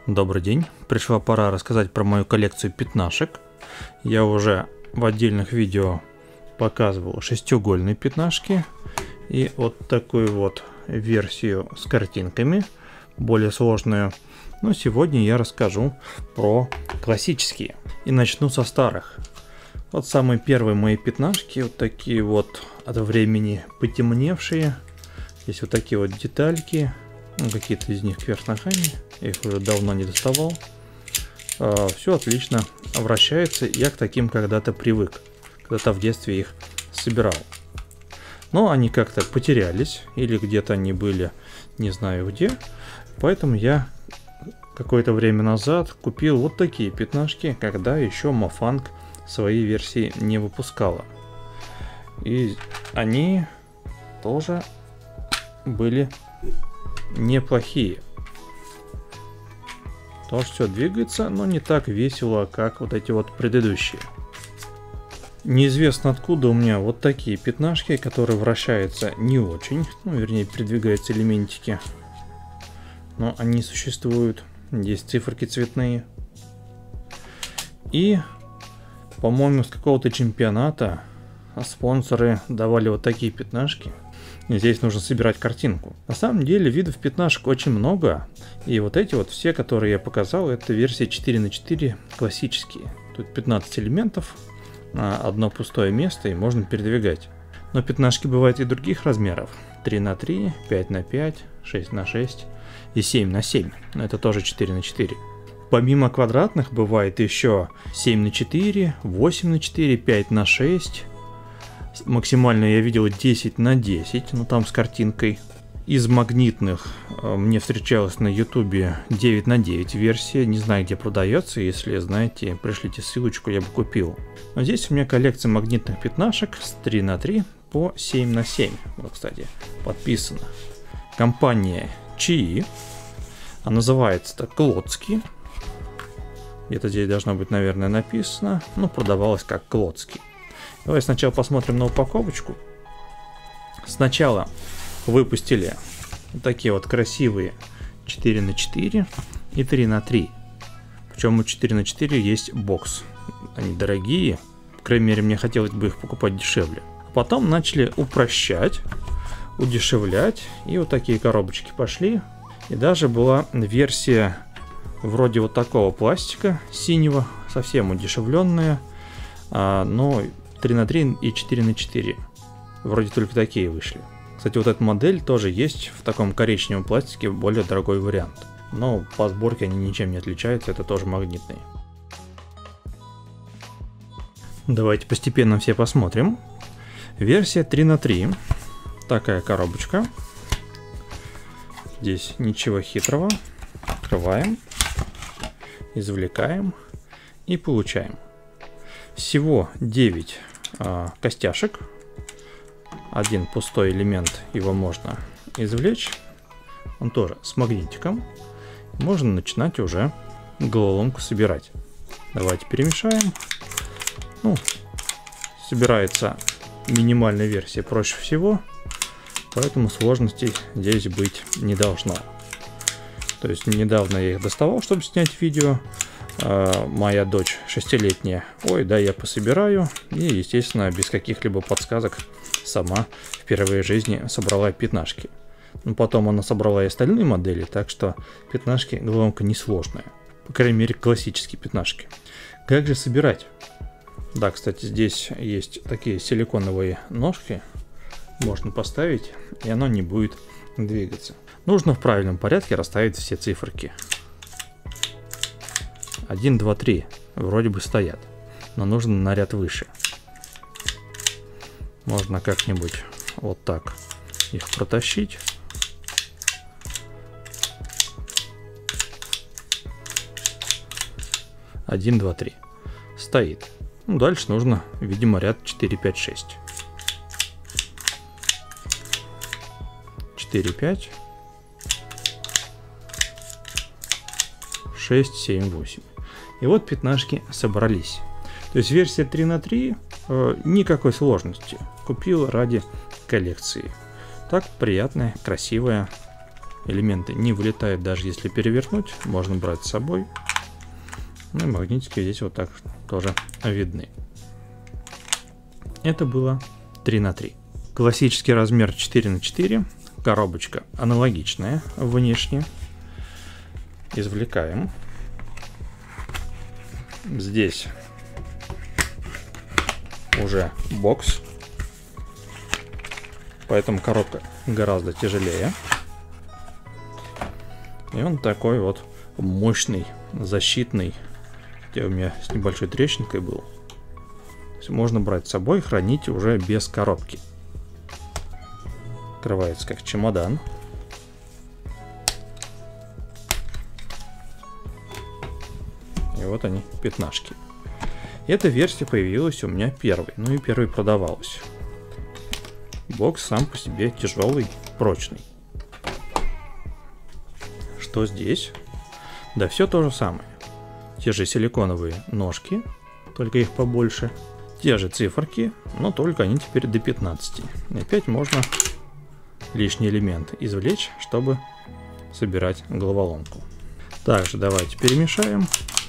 Добрый день, пришла пора рассказать про мою коллекцию пятнашек. Я уже в отдельных видео показывал шестиугольные пятнашки и вот такую вот версию с картинками, более сложную. Но сегодня я расскажу про классические и начну со старых. Вот самые первые мои пятнашки, вот такие вот от времени потемневшие. Здесь вот такие вот детальки. Какие-то из них кверх ногами, я их уже давно не доставал. Все отлично вращается, я к таким когда-то привык, когда-то в детстве их собирал. Но они как-то потерялись, или где-то они были, не знаю где. Поэтому я какое-то время назад купил вот такие пятнашки, когда еще Mofank свои версии не выпускала. И они тоже были неплохие. Тоже все двигается, но не так весело, как вот эти вот предыдущие. Неизвестно откуда у меня вот такие пятнашки, которые вращаются не очень, вернее передвигаются элементики. Но они существуют. Есть циферки цветные. И, по-моему, с какого-то чемпионата спонсоры давали вот такие пятнашки. И здесь нужно собирать картинку. На самом деле видов пятнашек очень много. И вот эти вот все, которые я показал, это версия 4×4 классические. Тут 15 элементов, одно пустое место и можно передвигать. Но пятнашки бывают и других размеров. 3×3, 5×5, 6×6 и 7×7. Но это тоже 4×4. Помимо квадратных бывает еще 7×4, 8×4, 5×6. Максимально я видел 10×10, но там с картинкой. Из магнитных мне встречалась на ютубе 9×9 версия. Не знаю, где продается. Если знаете, пришлите ссылочку, я бы купил. Но здесь у меня коллекция магнитных пятнашек с 3×3 по 7×7. Вот, кстати, подписано. Компания Чии. А называется-то Клоцки. Где-то здесь должно быть, наверное, написано. Ну, продавалось как Клоцки. Давай сначала посмотрим на упаковочку. Сначала выпустили вот такие вот красивые 4×4 и 3×3. Причем у 4×4 есть бокс. Они дорогие. По крайней мере, мне хотелось бы их покупать дешевле. Потом начали упрощать, удешевлять. И вот такие коробочки пошли. И даже была версия вроде вот такого пластика синего. Совсем удешевленная. Но 3×3 и 4×4. Вроде только такие вышли. Кстати, вот эта модель тоже есть в таком коричневом пластике, более дорогой вариант. Но по сборке они ничем не отличаются, это тоже магнитные. Давайте постепенно все посмотрим. Версия 3×3. Такая коробочка. Здесь ничего хитрого. Открываем. Извлекаем. И получаем. Всего 9 костяшек. Один пустой элемент, его можно извлечь. Он тоже с магнитиком. Можно начинать уже головоломку собирать. Давайте перемешаем. Собирается минимальная версия проще всего, поэтому сложностей здесь быть не должно. То есть недавно я их доставал, чтобы снять видео. Моя дочь 6-летняя, ой, да, я пособираю. И, естественно, без каких-либо подсказок сама впервые в жизни собрала пятнашки. Но потом она собрала и остальные модели, так что пятнашки головоломка несложная. По крайней мере, классические пятнашки. Как же собирать? Да, кстати, здесь есть такие силиконовые ножки. Можно поставить, и оно не будет двигаться. Нужно в правильном порядке расставить все циферки. 1, 2, 3 вроде бы стоят, но нужно на ряд выше. Можно как-нибудь вот так их протащить. Один, два, три. Стоит. Дальше нужно, видимо, ряд 4, 5, 6. 4, 5. 6, 7, 8. И вот пятнашки собрались. То есть версия 3×3 никакой сложности. Купил ради коллекции. Так приятная, красивая элементы не вылетают, даже если перевернуть, можно брать с собой. Ну и магнитики здесь вот так тоже видны. Это было 3 на 3. Классический размер 4 на 4. Коробочка аналогичная внешне. Извлекаем. Здесь уже бокс. Поэтому коробка гораздо тяжелее. И он такой вот мощный, защитный. Хотя у меня с небольшой трещинкой был. То есть можно брать с собой, хранить уже без коробки. Открывается как чемодан. И вот они, пятнашки. Эта версия появилась у меня первой. Ну и первой продавалась. Бокс сам по себе тяжелый, прочный. Что здесь? Да все то же самое. Те же силиконовые ножки, только их побольше. Те же циферки, но только они теперь до 15. И опять можно лишний элемент извлечь, чтобы собирать головоломку. Также давайте перемешаем.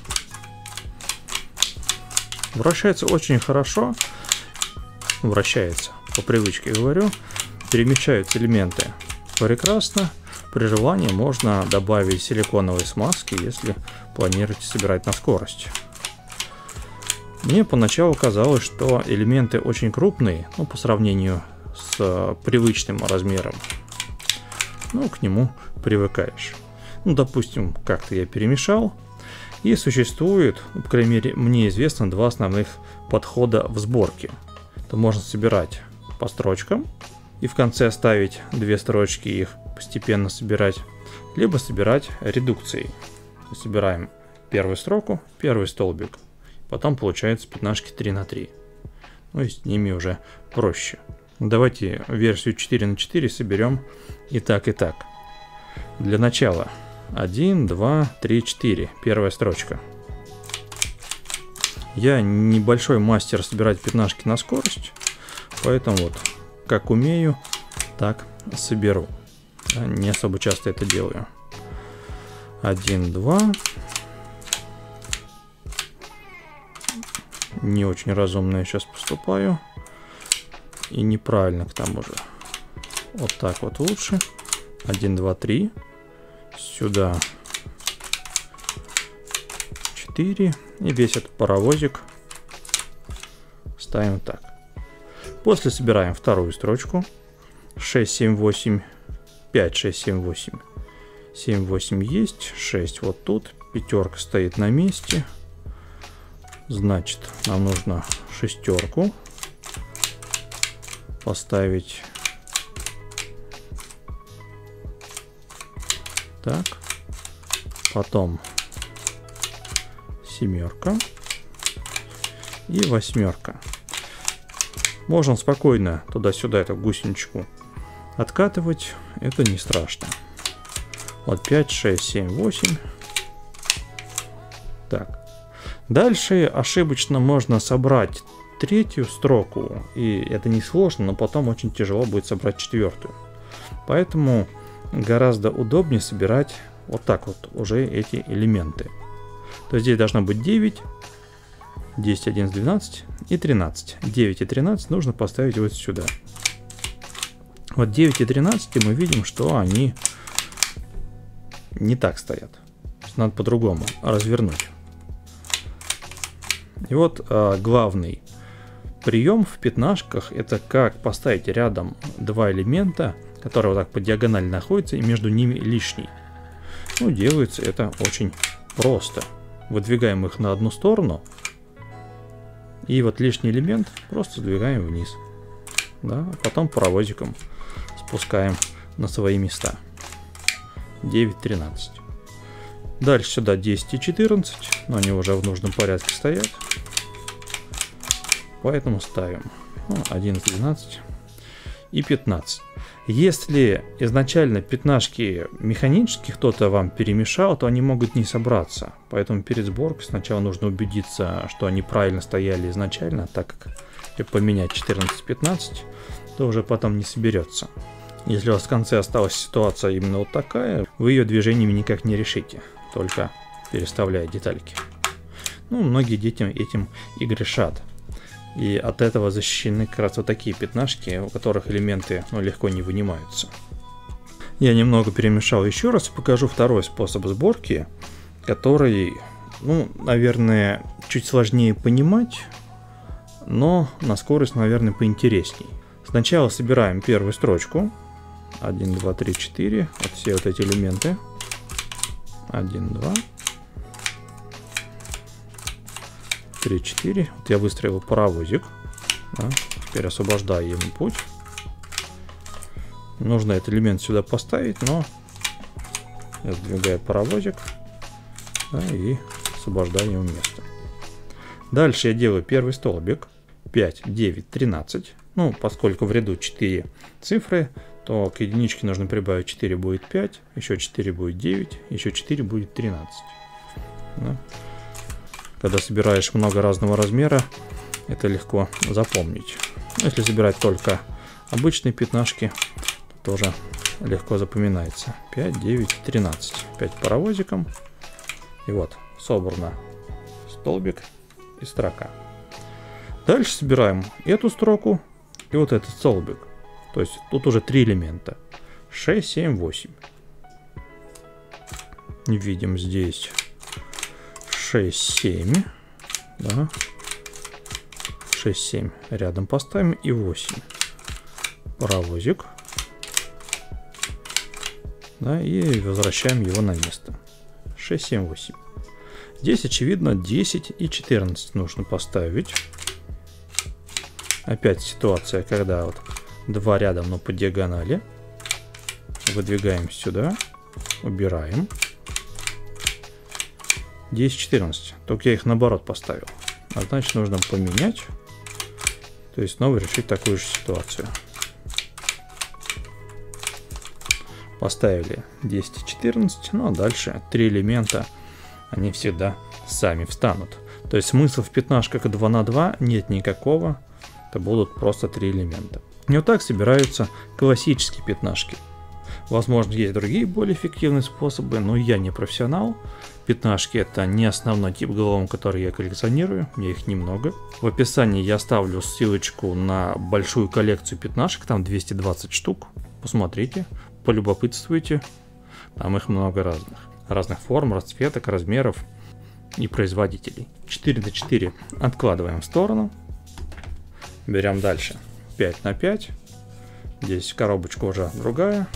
Вращается очень хорошо. Вращается, по привычке говорю. Перемещаются элементы прекрасно. При желании можно добавить силиконовой смазки, если планируете собирать на скорость. Мне поначалу казалось, что элементы очень крупные, ну, по сравнению с привычным размером. Ну, к нему привыкаешь. Ну, допустим, как-то я перемешал. И существует, по крайней мере, мне известно, два основных подхода в сборке. Это можно собирать по строчкам и в конце ставить две строчки и их постепенно собирать, либо собирать редукцией. Собираем первую строку, первый столбик, потом получается пятнашки 3 на 3. Ну и с ними уже проще. Давайте версию 4 на 4 соберем и так, и так. Для начала 1, 2, 3, 4. Первая строчка. Я небольшой мастер собирать пятнашки на скорость, поэтому вот как умею, так соберу. Не особо часто это делаю. 1, 2. Не очень разумно я сейчас поступаю. И неправильно к тому же. Вот так вот лучше. 1, 2, 3. Сюда 4. И весь этот паровозик ставим так. После собираем вторую строчку. 6, 7, 8. 5, 6, 7, 8. 7, 8 есть. 6 вот тут. Пятерка стоит на месте. Значит, нам нужно шестерку поставить. Так. Потом семерка и восьмерка. Можно спокойно туда-сюда эту гусеничку откатывать. Это не страшно. Вот 5, 6, 7, 8. Так. Дальше ошибочно можно собрать третью строку. И это не сложно, но потом очень тяжело будет собрать четвертую. Поэтому гораздо удобнее собирать вот так вот уже эти элементы. То есть здесь должно быть 9, 10, 11, 12 и 13. 9 и 13 нужно поставить вот сюда. Вот 9 и 13 мы видим, что они не так стоят. Надо по-другому развернуть. И вот главный прием в пятнашках — это как поставить рядом два элемента, которые вот так по диагонали находятся, и между ними лишний. Ну, делается это очень просто. Выдвигаем их на одну сторону, и вот лишний элемент просто сдвигаем вниз. Да, а потом паровозиком спускаем на свои места. 9, 13. Дальше сюда 10 и 14, но они уже в нужном порядке стоят. Поэтому ставим 11, 12 и 15. Если изначально пятнашки механически кто-то вам перемешал, то они могут не собраться. Поэтому перед сборкой сначала нужно убедиться, что они правильно стояли изначально, так как поменять 14-15, то уже потом не соберется. Если у вас в конце осталась ситуация именно вот такая, вы ее движениями никак не решите, только переставляя детальки. Ну, многие дети этим и грешат. И от этого защищены как раз вот такие пятнашки, у которых элементы легко не вынимаются. Я немного перемешал еще раз и покажу второй способ сборки, который, наверное, чуть сложнее понимать, но на скорость, наверное, поинтересней. Сначала собираем первую строчку. 1, 2, 3, 4. Вот все вот эти элементы. 1, 2, 3, 4. Вот я выстроил паровозик. Да. Теперь освобождаю ему путь. Нужно этот элемент сюда поставить, но я сдвигаю паровозик, да, и освобождаю ему место. Дальше я делаю первый столбик. 5, 9, 13. Поскольку в ряду 4 цифры, то к единичке нужно прибавить 4, будет 5, еще 4 будет 9, еще 4 будет 13. Да. Когда собираешь много разного размера, это легко запомнить. Если собирать только обычные пятнашки, то тоже легко запоминается. 5, 9, 13. 5 паровозиком. И вот собрано столбик и строка. Дальше собираем эту строку и вот этот столбик. То есть тут уже 3 элемента. 6, 7, 8. Видим здесь 6, 7. Да. 6, 7 рядом поставим и 8. Паровозик. Да, и возвращаем его на место. 6, 7, 8. Здесь, очевидно, 10 и 14 нужно поставить. Опять ситуация, когда вот 2 рядом, но по диагонали. Выдвигаем сюда. Убираем. 10, 14. Только я их наоборот поставил. А значит, нужно поменять. То есть снова решить такую же ситуацию. Поставили 10 и 14. Ну а дальше 3 элемента. Они всегда сами встанут. То есть смысла в пятнашках 2 на 2 нет никакого. Это будут просто 3 элемента. И вот так собираются классические пятнашки. Возможно, есть другие более эффективные способы, но я не профессионал. Пятнашки — это не основной тип головолом, который я коллекционирую, мне их немного. В описании я оставлю ссылочку на большую коллекцию пятнашек, там 220 штук. Посмотрите, полюбопытствуйте, там их много разных. Разных форм, расцветок, размеров и производителей. 4 на 4 откладываем в сторону. Берем дальше 5 на 5. Здесь коробочка уже другая.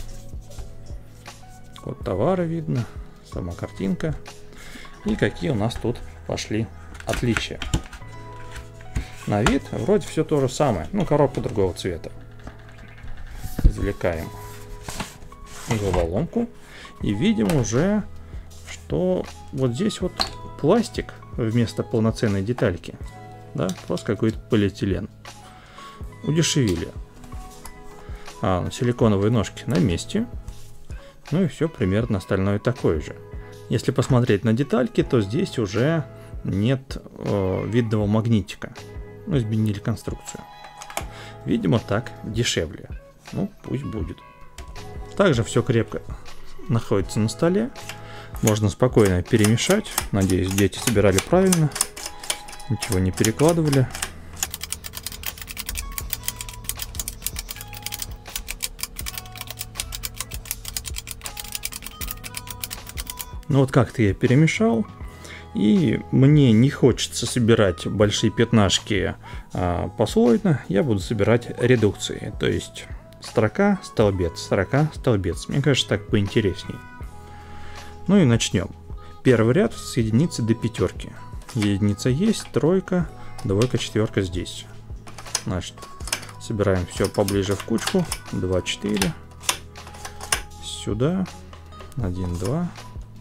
Код товара видно, сама картинка. И какие у нас тут пошли отличия. На вид вроде все то же самое, коробка другого цвета. Извлекаем головоломку и видим уже, что вот здесь вот пластик вместо полноценной детальки, да, просто какой-то полиэтилен. Удешевили. Силиконовые ножки на месте. Ну и все примерно остальное такое же. Если посмотреть на детальки, то здесь уже нет видного магнитика. Изменили конструкцию. Видимо, так дешевле. Пусть будет. Также все крепко находится на столе. Можно спокойно перемешать. Надеюсь, дети собирали правильно. Ничего не перекладывали. Вот как-то я перемешал, и мне не хочется собирать большие пятнашки послойно, я буду собирать редукции, то есть строка, столбец, строка, столбец. Мне кажется, так поинтересней. И начнем. Первый ряд с единицы до пятерки. Единица есть, тройка, двойка, четверка здесь. Значит, собираем все поближе в кучку. 2, 4. Сюда. 1, 2.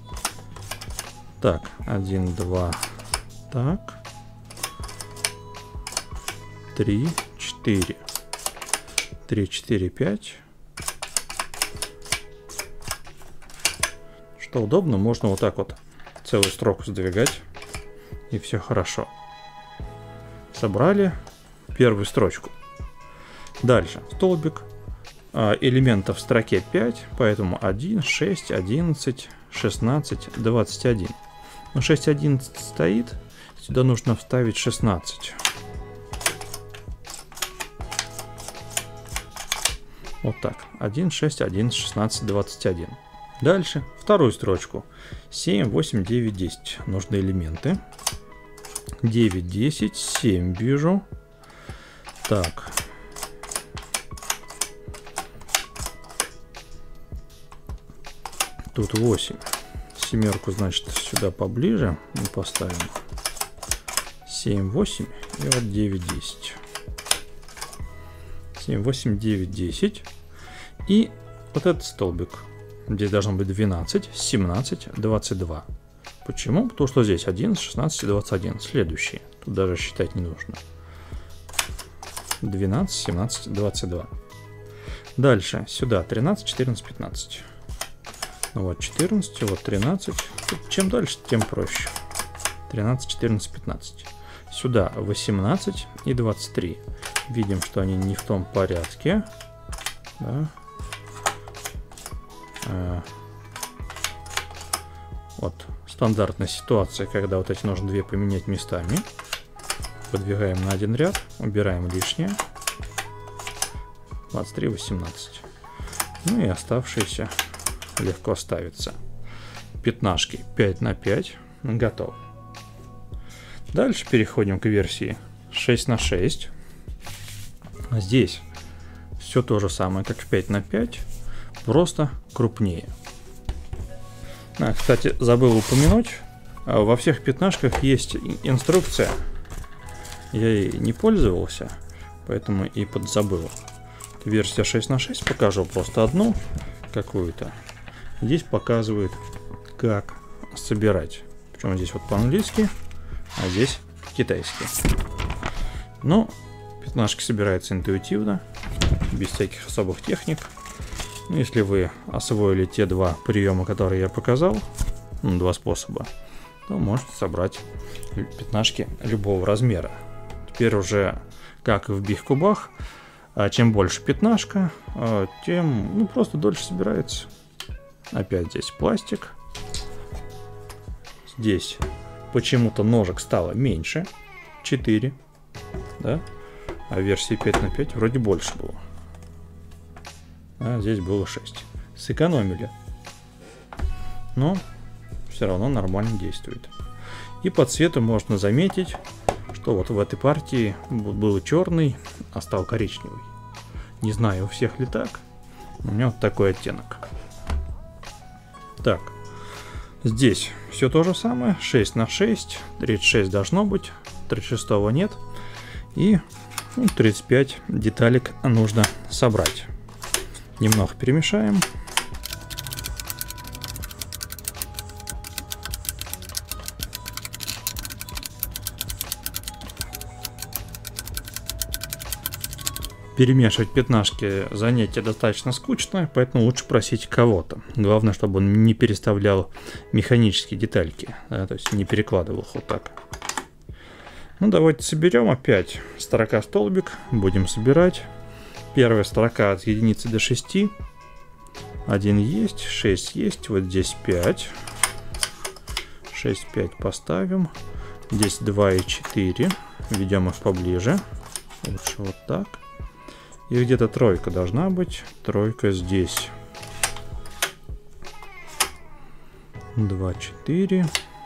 Так, 1, 2, так, 3, 4, 3, 4, 5. Что удобно, можно вот так вот целую строку сдвигать, и все хорошо. Собрали первую строчку. Дальше столбик, элементов в строке 5, поэтому 1, 6, 11, 16, 21. Но 6, 11 стоит, сюда нужно вставить 16. Вот так. 1, 6, 11, 16, 21. Дальше вторую строчку. 7, 8, 9, 10. Нужны элементы. 9, 10, 7 вижу. Так. Тут 8. Семерку, значит, сюда поближе мы поставим. 7, 8 и вот 9, 10. 7, 8, 9, 10. И вот этот столбик. Здесь должно быть 12, 17, 22. Почему? Потому что здесь 11, 16 и 21. Следующие. Тут даже считать не нужно. 12, 17, 22. Дальше. Сюда 13, 14, 15. Ну вот 14, вот 13. Тут чем дальше, тем проще. 13, 14, 15. Сюда 18 и 23. Видим, что они не в том порядке. Да. Вот стандартная ситуация, когда вот эти нужно две поменять местами. Подвигаем на один ряд, убираем лишнее. 23, 18. Ну и оставшиеся легко ставятся. Пятнашки 5 на 5. Готово. Дальше переходим к версии 6 на 6. Здесь все то же самое, как в 5 на 5, просто крупнее. Кстати, забыл упомянуть, во всех пятнашках есть инструкция. Я ей не пользовался, поэтому и подзабыл. Версия 6 на 6, покажу просто одну какую-то. Здесь показывает, как собирать. Причем здесь вот по-английски, а здесь китайский. Но пятнашки собираются интуитивно, без всяких особых техник. Если вы освоили те два приема, которые я показал, два способа, то можете собрать пятнашки любого размера. Теперь уже, как и в биг-кубах, чем больше пятнашка, тем просто дольше собирается. Опять здесь пластик. Здесь почему-то ножек стало меньше, 4, да? А в версии 5 на 5 вроде больше было. А здесь было 6. Сэкономили. Но все равно нормально действует. И по цвету можно заметить, что вот в этой партии был черный, а стал коричневый. Не знаю, у всех ли так. У меня вот такой оттенок. Так. Здесь все то же самое. 6 на 6. 36 должно быть. 36 нет. И 35 деталек нужно собрать. Немного перемешаем. Перемешивать пятнашки занятие достаточно скучное, поэтому лучше просить кого-то. Главное, чтобы он не переставлял механические детальки, да, то есть не перекладывал их вот так. Ну, давайте соберем опять строка столбик, будем собирать. Первая строка от единицы до 6. 1 есть, 6 есть, вот здесь 5. 6, 5 поставим. Здесь 2 и 4. Ведем их поближе. Лучше вот так. И где-то тройка должна быть. Тройка здесь. 2, 4.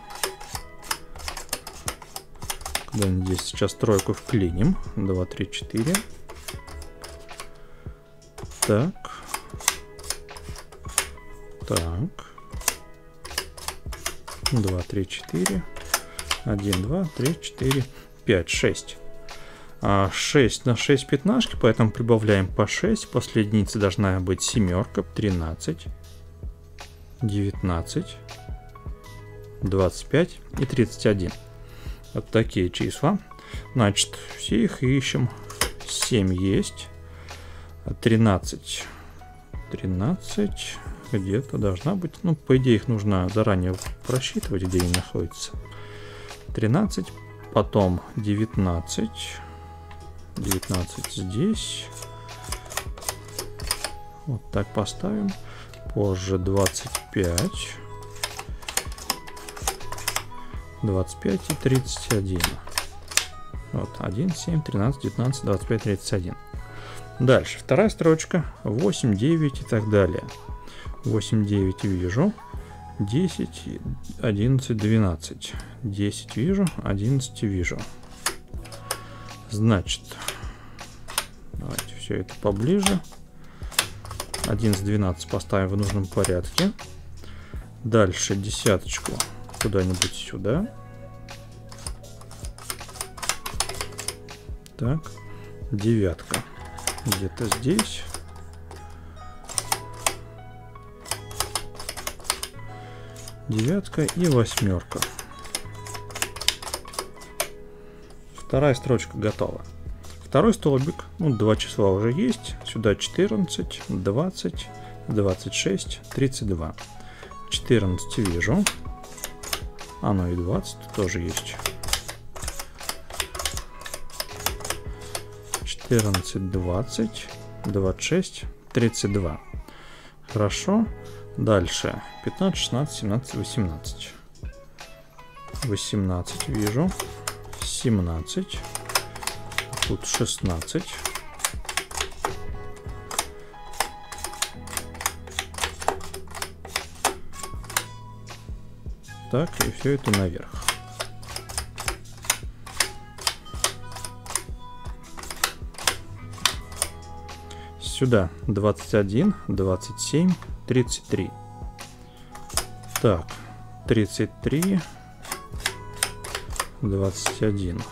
Куда-нибудь здесь сейчас тройку вклиним. 2, 3, 4. Так. Так. 2, 3, 4. 1, 2, 3, 4, 5, 6. 6 на 6 пятнашки, поэтому прибавляем по 6. После единицы должна быть семерка. 13, 19, 25 и 31. Вот такие числа. Значит, все их ищем. 7 есть. 13. 13 где-то должна быть. Ну, по идее, их нужно заранее просчитывать, где они находятся. 13. Потом 19. 19 здесь. Вот так поставим. Позже 25. 25 и 31. Вот, 1, 7, 13, 19, 25, 31. Дальше, вторая строчка, 8, 9 и так далее. 8, 9 вижу, 10, 11, 12. 10 вижу, 11 вижу. Значит, давайте все это поближе. 11, 12 поставим в нужном порядке. Дальше десяточку куда-нибудь сюда. Так, девятка где-то здесь. Девятка и восьмерка. Вторая строчка готова. Второй столбик, ну, 2 числа уже есть. Сюда 14, 20, 26, 32. 14 вижу. Оно и 20 тоже есть. 14, 20, 26, 32. Хорошо. Дальше 15, 16, 17, 18. 18 вижу. 17. Тут 16. Так, и все это наверх. Сюда 21, 27, 33. Так, 33, 21.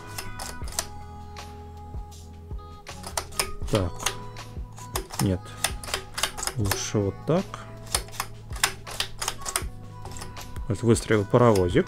Так, нет, лучше вот так. Вот выстроил паровозик.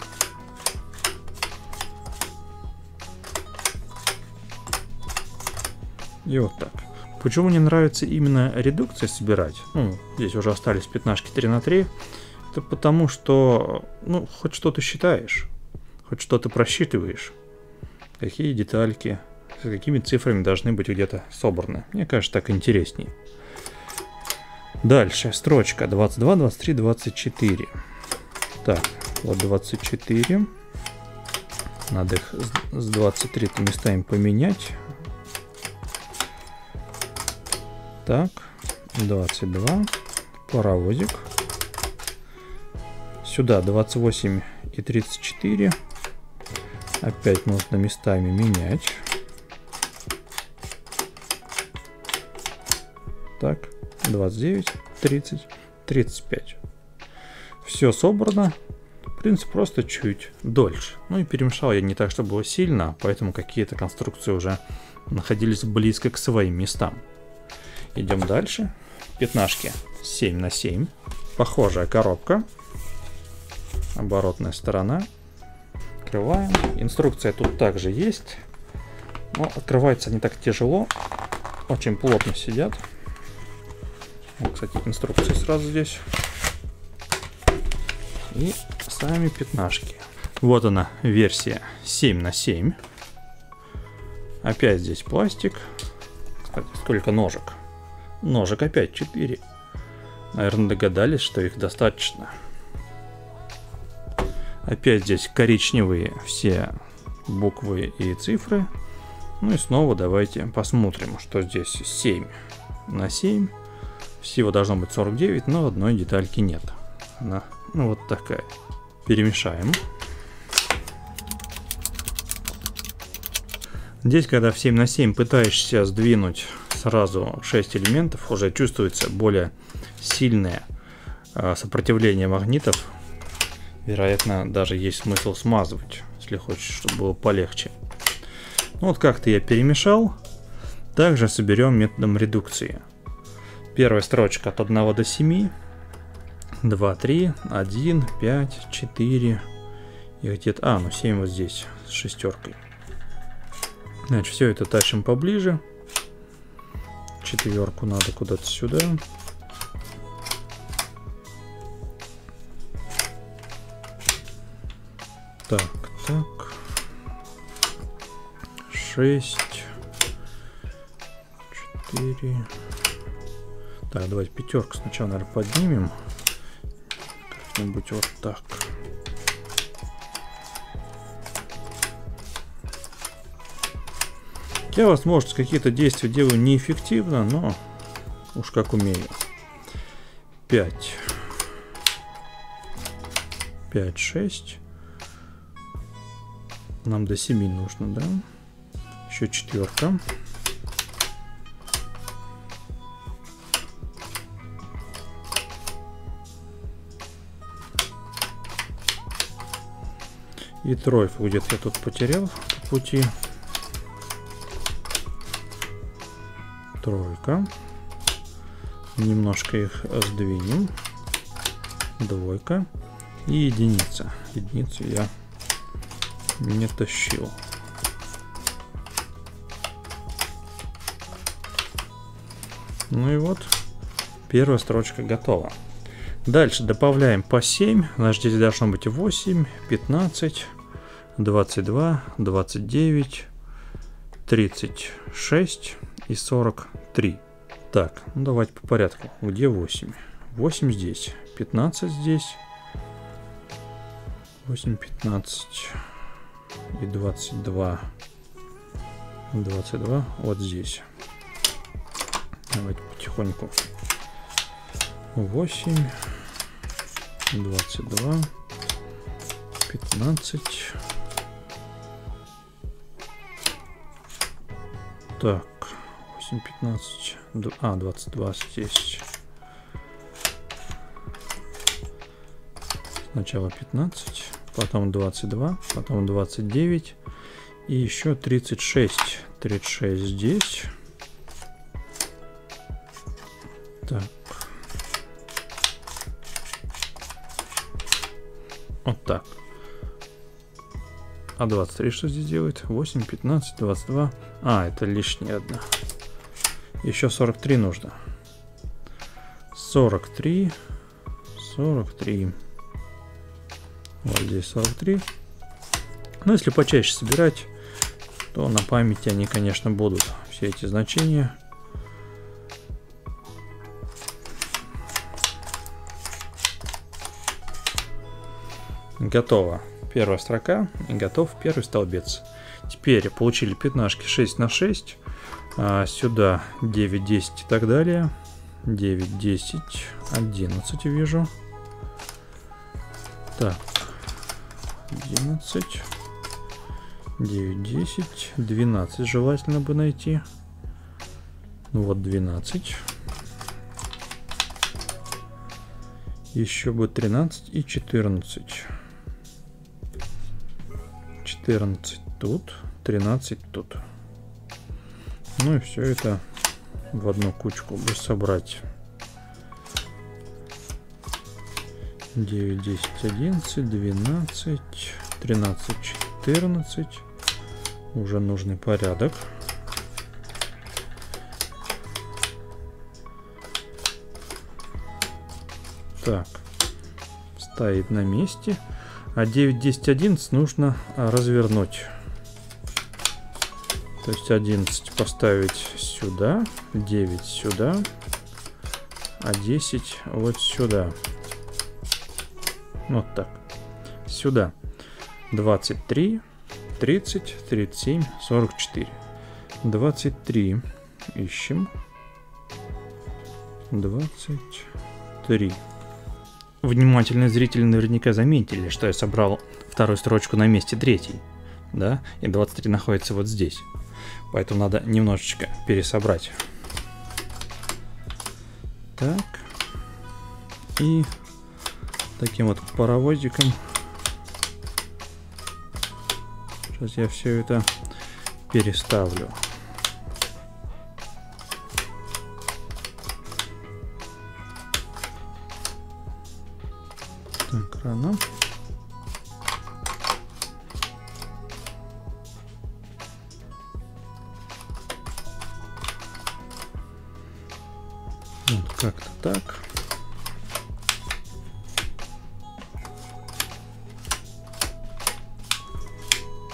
И вот так. Почему мне нравится именно редукции собирать? Ну, здесь уже остались пятнашки 3 на 3. Это потому, что, ну, хоть что-то считаешь, хоть что-то просчитываешь. Какие детальки, с какими цифрами должны быть где-то собраны. Мне кажется, так интересней. Дальше, строчка 22, 23, 24. Так, вот 24. Надо их с 23 местами поменять. Так, 22. Паровозик. Сюда 28 и 34. Опять нужно местами менять. Так, 29, 30, 35. Все собрано. Принцип просто чуть дольше. Ну и перемешал я не так, чтобы было сильно, поэтому какие-то конструкции уже находились близко к своим местам. Идем дальше. Пятнашки 7 на 7. Похожая коробка. Оборотная сторона. Открываем. Инструкция тут также есть. Но открывается не так тяжело. Очень плотно сидят. Вот, кстати, инструкция сразу здесь. И сами пятнашки. Вот она, версия 7 на 7. Опять здесь пластик. Кстати, сколько ножек? Ножек опять 4. Наверное, догадались, что их достаточно. Опять здесь коричневые все буквы и цифры. Ну и снова давайте посмотрим, что здесь 7 на 7. Всего должно быть 49, но одной детальки нет. Она, ну, вот такая. Перемешаем. Здесь, когда в 7 на 7 пытаешься сдвинуть сразу 6 элементов, уже чувствуется более сильное сопротивление магнитов. Вероятно, даже есть смысл смазывать, если хочешь, чтобы было полегче. Ну, вот как-то я перемешал. Также соберем методом редукции. Первая строчка от 1 до 7. 2, 3, 1, 5, 4. И где-то... ну 7 вот здесь, с шестеркой. Значит, все это тащим поближе. Четверку надо куда-то сюда. Так, так. 6. 4. Так, давайте пятерку сначала, наверное, поднимем. Как-нибудь вот так. Я, возможно, какие-то действия делаю неэффективно, но уж как умею. 5. 5, 6. Нам до 7 нужно, да? Еще четверка. И тройку где-то я тут потерял по пути. Тройка. Немножко их сдвинем. Двойка. И единица. Единицу я не тащил. Ну и вот, первая строчка готова. Дальше добавляем по 7. Значит, здесь должно быть 8, 15, 22, 29, 36 и 43. Так, ну давайте по порядку. Где 8? 8 здесь, 15 здесь, 8, 15 и 22. 22 вот здесь. Давайте потихоньку. 8, 22, 15. Так, 8, 15, 22 здесь. Сначала 15, потом 22, потом 29 и еще 36. 36 здесь. Так. Вот так. А 23 что здесь делает? 8, 15, 22. А, это лишняя одна. Еще 43 нужно. 43. 43. Вот здесь 43. Но если почаще собирать, то на памяти они, конечно, будут. Все эти значения. Готово. Первая строка и готов первый столбец. Теперь получили пятнашки 6 на 6. Сюда 9, 10 и так далее. 9, 10, 11 вижу. Так. 11. 9, 10. 12 желательно бы найти. Ну вот 12. Еще бы 13 и 14. 14 тут, 13 тут. Ну и все это в одну кучку бы собрать. 9, 10, 11, 12, 13, 14. Уже нужный порядок. Так, стоит на месте. А 9, 10, 11 нужно развернуть. То есть 11 поставить сюда, 9 сюда, а 10 вот сюда. Вот так. Сюда. 23, 30, 37, 44. 23 ищем. 23. Внимательные зрители наверняка заметили, что я собрал вторую строчку на месте третьей, да, и 23 находится вот здесь, поэтому надо немножечко пересобрать. Так, и таким вот паровозиком сейчас я все это переставлю. Так, рано. Вот как-то так.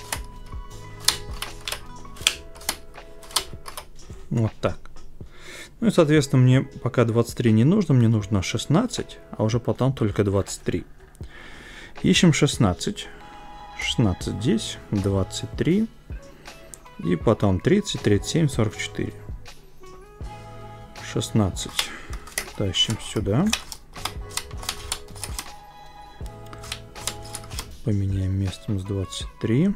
Вот так. Ну и, соответственно, мне пока 23 не нужно, мне нужно 16, а уже потом только 23. Ищем 16. 16 здесь, 23. И потом 30, 37, 44. 16 тащим сюда. Поменяем местом с 23.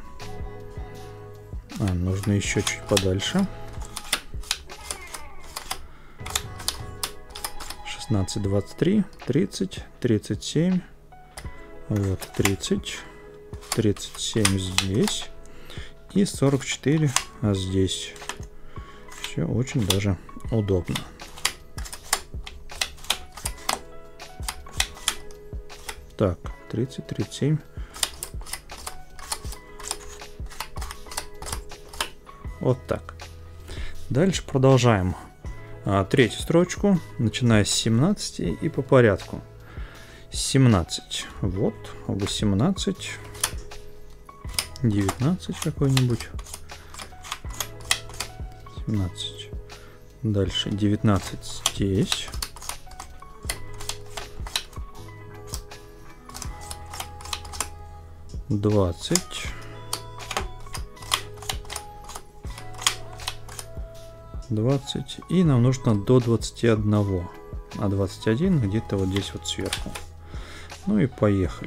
Нужно еще чуть подальше. 16, 23, 30, 37. Вот 30, 37 здесь. И 44 здесь. Все очень даже удобно. Так, 30, 37. Вот так. Дальше продолжаем третью строчку, начиная с 17 и по порядку. 17. Вот, 18. 19 какой-нибудь. 17. Дальше 19 здесь. 20. 20. И нам нужно до 21. А 21 где-то вот здесь вот сверху. Ну и поехали.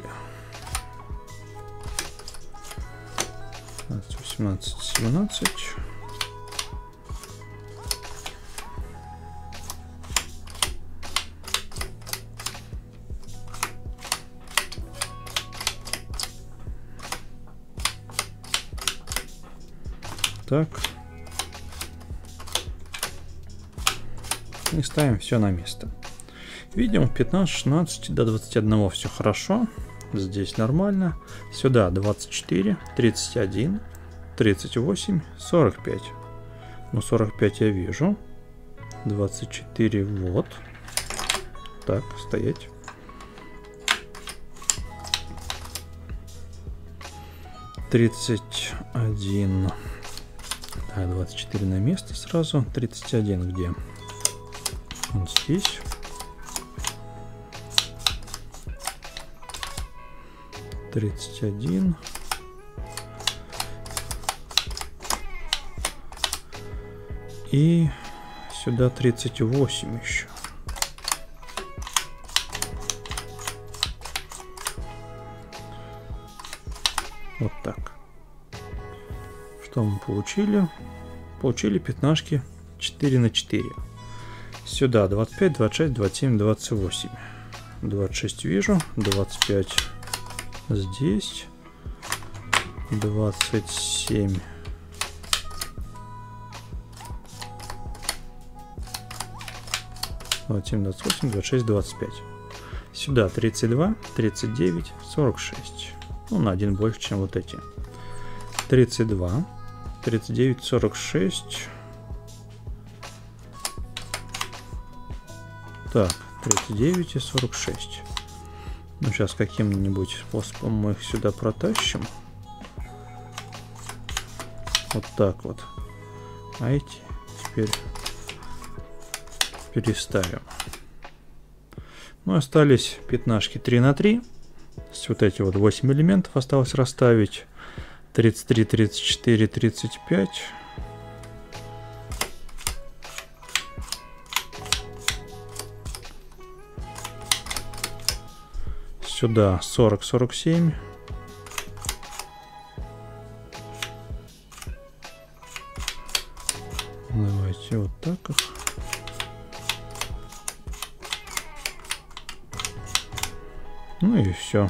18, 17. Так. И ставим все на место. Видим, 15, 16 до 21 все хорошо. Здесь нормально. Сюда 24, 31, 38, 45. Ну, 45 я вижу. 24 вот. Так, стоять. Тридцать один. Так, 24 на место сразу. 31 где? Вот здесь. 31. И сюда 38 еще. Вот так. Что мы получили? Получили пятнашки 4 на 4. Сюда 25, 26, 27, 28. 26 вижу. 25 здесь. 27. Вот 7, 28, 26, 25. Сюда 32, 39, 46. Ну, на один больше, чем вот эти. 32, 39, 46. Так, 39 и 46. Ну, сейчас каким-нибудь способом мы их сюда протащим. Вот так вот. А эти теперь переставим. Ну, остались пятнашки 3 на 3. Вот эти вот 8 элементов осталось расставить. 33, 34, 35. Сюда 40, 47. Давайте вот так их. Ну и все.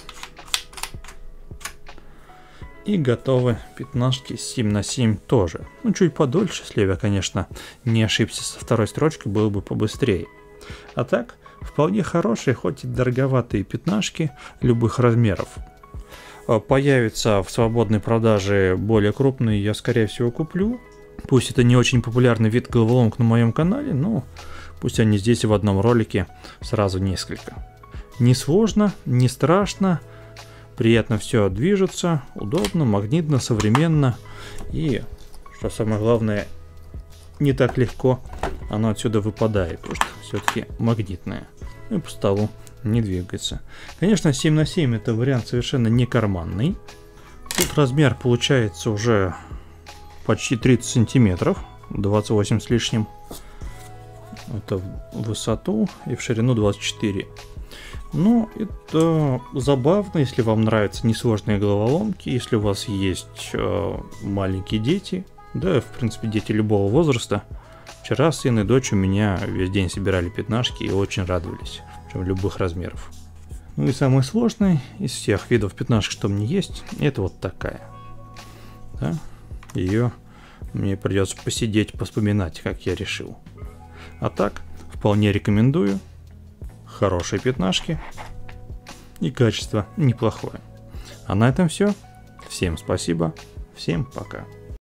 И готовы пятнашки 7 на 7 тоже. Ну, чуть подольше, если я, конечно, не ошибся со второй строчкой, было бы побыстрее. А так, вполне хорошие, хоть и дороговатые пятнашки любых размеров. Появятся в свободной продаже более крупные, я, скорее всего, куплю. Пусть это не очень популярный вид головоломок на моем канале, но пусть они здесь в одном ролике сразу несколько. Не сложно, не страшно, приятно все движется, удобно, магнитно, современно и, что самое главное, не так легко оно отсюда выпадает, потому что все-таки магнитное. И по столу не двигается. Конечно, 7 на 7 это вариант совершенно не карманный. Тут размер получается уже почти 30 сантиметров, 28 с лишним. Это в высоту и в ширину 24. Ну, это забавно, если вам нравятся несложные головоломки, если у вас есть маленькие дети, да, в принципе, дети любого возраста. Вчера сын и дочь у меня весь день собирали пятнашки и очень радовались, причем любых размеров. Ну и самый сложный из всех видов пятнашек, что у меня есть, это вот такая. Да? Ее мне придется посидеть, поспоминать, как я решил. А так, вполне рекомендую. Хорошие пятнашки. И качество неплохое. А на этом все. Всем спасибо. Всем пока.